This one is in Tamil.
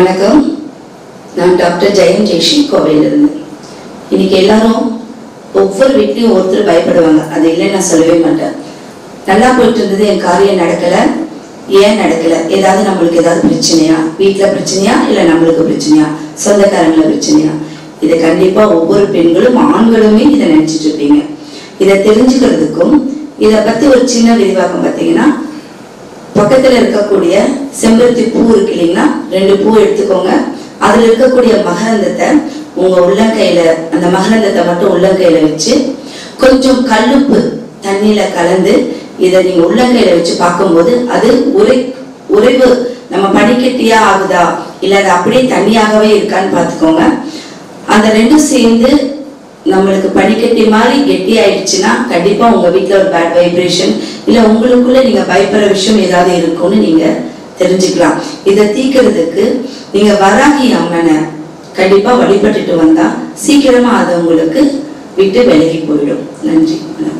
வணக்கம். நான் டாக்டர் ஜெயம் ஜெய்ஸ்ரீ, கோவையிலிருந்து. இன்னைக்கு எல்லாரும் ஒவ்வொரு வீட்லையும் ஒருத்தர் பயப்படுவாங்க. அது இல்லை நான் சொல்லவே மாட்டேன். நல்லா போயிட்டு இருந்தது, என் காரியம் நடக்கல. ஏன் நடக்கல? ஏதாவது நம்மளுக்கு ஏதாவது பிரச்சனையா? வீட்டுல பிரச்சனையா, இல்ல நம்மளுக்கு பிரச்சனையா, சொந்தக்காரங்கள பிரச்சனையா? இதை கண்டிப்பா ஒவ்வொரு பெண்களும் ஆண்களுமே இதை நினைச்சிட்டு இருப்பீங்க. இதை தெரிஞ்சுக்கிறதுக்கும் இதை பத்தி ஒரு சின்ன விரிவாக்கம் பார்த்தீங்கன்னா, பக்கத்துல இருக்கக்கூடிய செம்பருத்தி பூ இருக்கு இல்லைங்களா, 2 பூ எடுத்துக்கோங்க. அதுல இருக்கக்கூடிய மகரந்தத்தை உங்க உள்ளங்கையில, அந்த மகரந்தத்தை மட்டும் உள்ளங்கையில வச்சு கொஞ்சம் கல்லுப்பு தண்ணியில கலந்து இதை நீங்க உள்ளங்கையில வச்சு பார்க்கும்போது அது உறைவு நம்ம பனிக்கட்டியா ஆகுதா, இல்ல அது அப்படியே தண்ணியாகவே இருக்கான்னு பாத்துக்கோங்க. அந்த 2 சேர்ந்து நம்மளுக்கு பனிக்கட்டி மாதிரி கெட்டி ஆயிடுச்சுன்னா கண்டிப்பா உங்க வீட்டுல ஒரு பேட் வைப்ரேஷன், இல்ல உங்களுக்குள்ள நீங்க பயப்படுற விஷயம் ஏதாவது இருக்கும்னு நீங்க தெரிஞ்சுக்கலாம். இதை தீக்கிறதுக்கு நீங்க வராகி அம்மனை கண்டிப்பா வழிபட்டுட்டு வந்தா சீக்கிரமா அது உங்களுக்கு விட்டு விலகி போயிடும். நன்றி.